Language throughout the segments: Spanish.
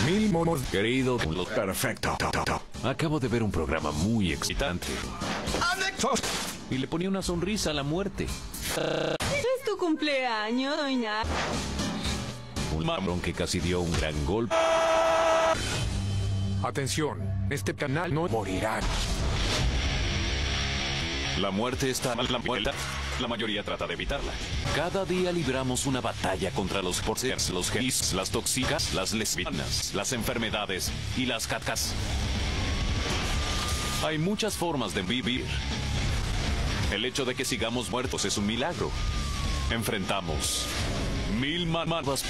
Mil monos, Querido, perfecto. acabo de ver un programa muy excitante. Y le ponía una sonrisa a la muerte. Es tu cumpleaños, doña. Un marrón que casi dio un gran golpe. Atención, este canal no morirá. La muerte está a la vuelta. La mayoría trata de evitarla. Cada día libramos una batalla contra los porcers, los gays, las tóxicas, las lesbianas, las enfermedades y las cacas. Hay muchas formas de vivir. El hecho de que sigamos muertos es un milagro. Enfrentamos 1000 mamadas.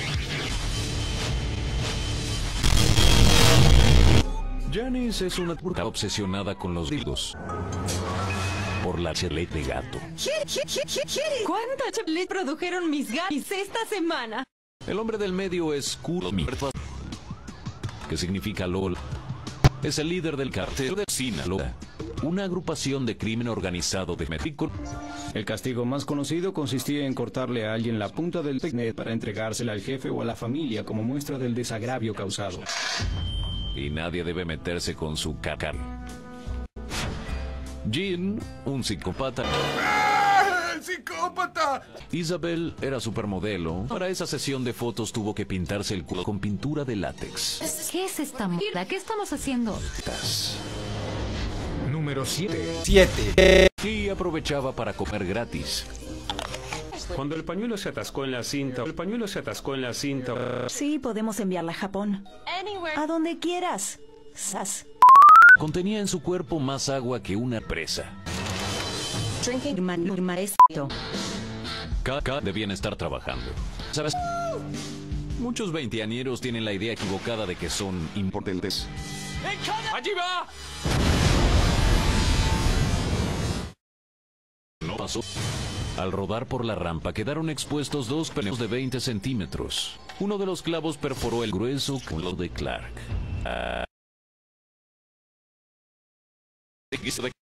Janice es una turca obsesionada con los dildos. Por la chelete de gato. ¿Cuánta chile produjeron mis gatos esta semana? El hombre del medio es Kuro Mierda, que significa LOL. Es el líder del cartel de Sinaloa, una agrupación de crimen organizado de México. El castigo más conocido consistía en cortarle a alguien la punta del peine para entregársela al jefe o a la familia como muestra del desagravio causado. Y nadie debe meterse con su caca. Jean, un psicópata. ¡El psicópata! Isabel era supermodelo. Para esa sesión de fotos tuvo que pintarse el culo con pintura de látex. ¿Qué es esta mierda? ¿Qué estamos haciendo? Número 7. Y aprovechaba para comer gratis. Cuando el pañuelo se atascó en la cinta, Sí, podemos enviarla a Japón. A donde quieras. Sas. Contenía en su cuerpo más agua que una presa. Maestro. Caca debían estar trabajando. ¿Sabes? Muchos veinteañeros tienen la idea equivocada de que son importantes. ¡Allí va! No pasó. Al rodar por la rampa quedaron expuestos 2 pelos de 20 centímetros. Uno de los clavos perforó el grueso culo de Clark.